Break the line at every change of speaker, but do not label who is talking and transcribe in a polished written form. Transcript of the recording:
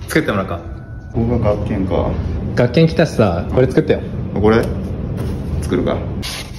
作ってもらうか。
ここが学研か。
学研来たしさ、これ作ってよ。
これ作るか。